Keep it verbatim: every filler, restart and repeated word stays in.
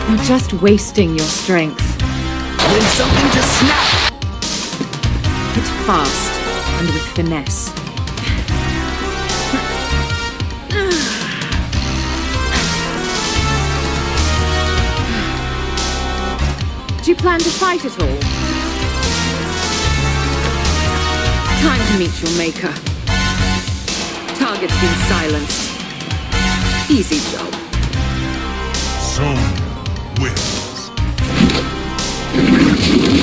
You're just wasting your strength. When something just snapped! Hit fast and with finesse. Do you plan to fight at all? Time to meet your maker. Target's been silenced. Easy job. Sonya wins.